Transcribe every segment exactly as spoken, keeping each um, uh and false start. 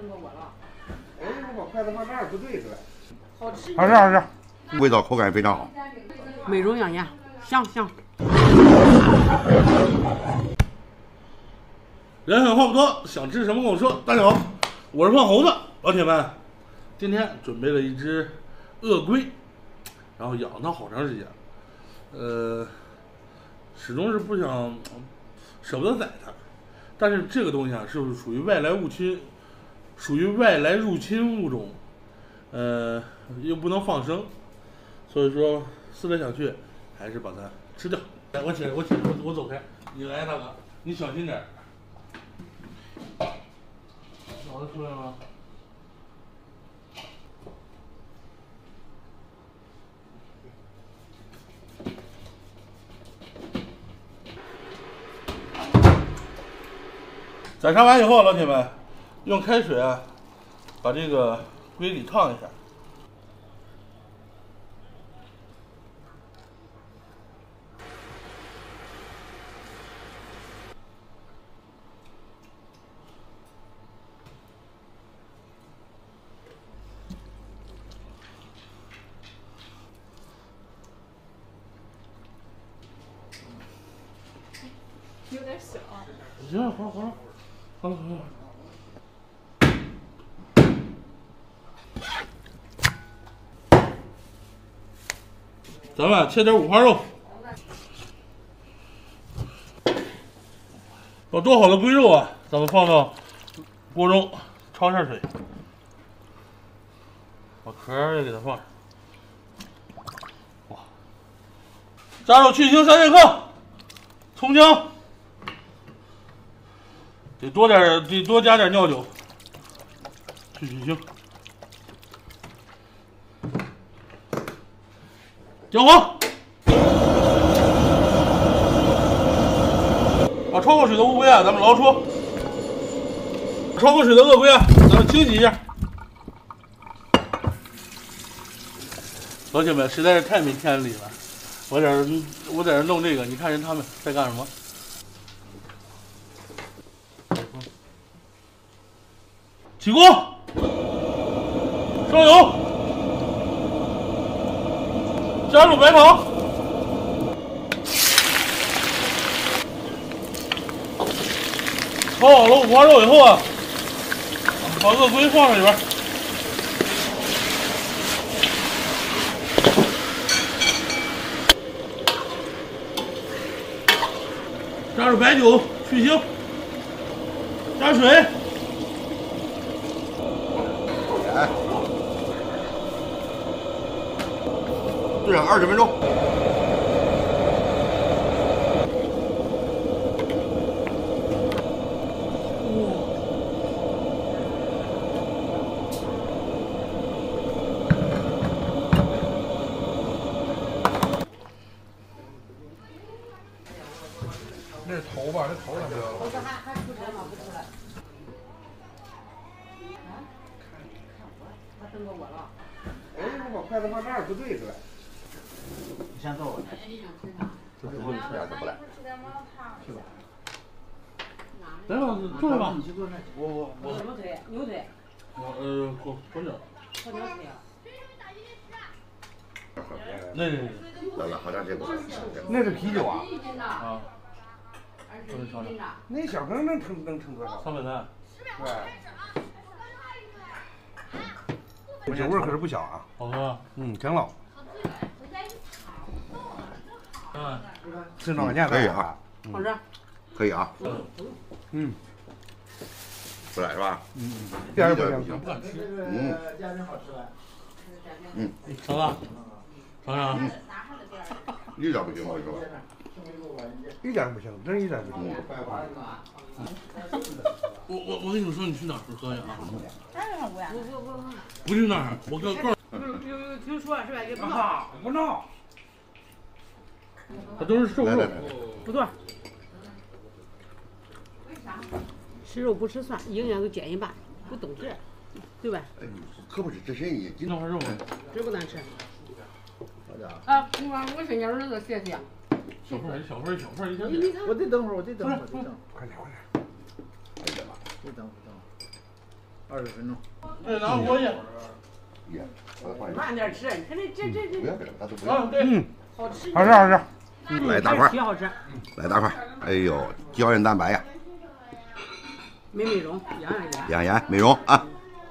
等过我了。 哎，我把筷子放这儿不对是吧？ 好吃。 好吃好吃，味道口感非常好， 美容养颜，香香。 人狠话不多，想吃什么跟我说。大家好，我是胖猴子，老铁们，今天准备了一只鳄龟，然后养它好长时间，呃，始终是不想舍不得宰它，但是这个东西啊是属于外来入侵，属于外来入侵物种，呃，又不能放生，所以说思来想去，还是把它吃掉。来，我起来，我起来，我我走开，你来，大哥，你小心点。脑子出来吗？宰杀完以后，老铁们用开水啊，把这个龟里烫一下。 有点小。 行了，好了好了，好了好了。咱们切点五花肉，把剁好的龟肉啊，咱们放到锅中焯下水，把壳也给它放上。哇！加入去腥三剑客，葱姜。得多点，得多加点料酒，去去腥。姜黄，把焯过水的乌龟啊，咱们捞出；焯过水的鳄龟啊，咱们清洗一下。老铁们实在是太没天理了，我在这我在这弄这个，你看人他们在干什么？起锅，烧油，加入白糖，炒好了五花肉以后啊，把鳄龟放上里边，加入白酒去腥，加水。 炖上二十分钟。 那是头吧？这头咋不了？ 我说还还出来吗？不出来。啊？看我，他等过我了。 哎，我把筷子放这儿不对是吧？ 你先坐会儿。这最后一出来就不来。 去吧。 来吧，坐下吧。 我我我什么腿？牛腿。 我呃，火火鸟。 火鸟腿啊。 那那那那好像这个。 那是啤酒啊？ 啊。 那小缸能盛能盛多少？ 三百三。 对。酒味可是不小啊。 好喝。 嗯，挺老。 嗯。 是哪件？ 可以啊。 好吃。 可以啊。 嗯。 嗯。 不来是吧？ 嗯嗯。第二个不行。 不敢吃。 嗯。嗯。 尝尝。尝尝。 嗯。一点不行，我跟你说。 一点不行，真一点不行。 我我我跟你们说，你去哪儿喝呀？啊？ 不不不不。 不去那儿，我告告诉有有有听说是吧？也不闹不闹。 它都是瘦肉。 不错。吃肉不吃蒜，营养都减一半，不懂事，对吧？ 可不是，这是一那块肉， 真不难吃。啊，我我是你儿子，谢谢。 小份儿，小份儿，小份儿，一点点。 我得等会儿，我得等会儿，我得等。 快点快点。 得等会儿，等会儿。 二十分钟。 哎，拿锅去。 耶，把它放进去。 慢点吃，你看这这这这不要给它，它都不要。 啊，对。 嗯， 好吃。 好吃好吃。 来大块皮好吃。 来大块，哎呦，胶原蛋白呀， 美美容，养养颜。 养颜美容啊。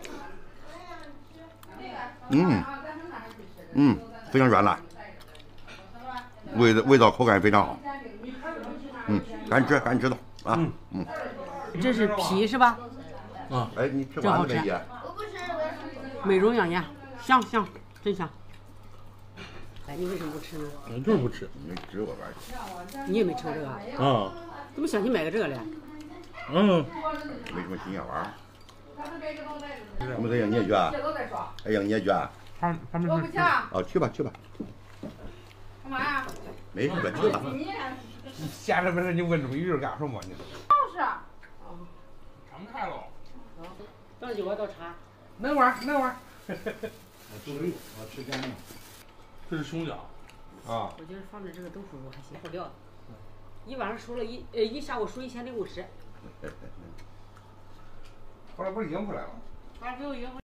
嗯嗯，非常软烂，味道味道口感非常好。嗯，赶紧吃，赶紧吃到啊。嗯嗯。 这是皮是吧？ 啊， 哎，你吃完了没爷？ 美容养颜，香香，真香。哎，你为什么不吃呢？ 我就是不吃。 没吃过玩意你也没吃过这个啊？ 啊。 怎么想起买个这个来？ 嗯。 没什么新鲜玩意儿。我们这样你也去啊？哎呀，你也去啊？ 他他们是。 哦，去吧去吧。 干嘛呀？ 没事吧，去吧。 你闲着没事，你问这么一句干什么呢？ 就是。 常看喽。 倒酒啊，倒茶。 能玩能玩。 我注意，我吃干净。 这是胸脚。 啊。 我觉得放着这个豆腐乳还行，好料。一晚上输了一呃一下午输一千零五十。 后来不是赢回来了？ 后来给我赢回来。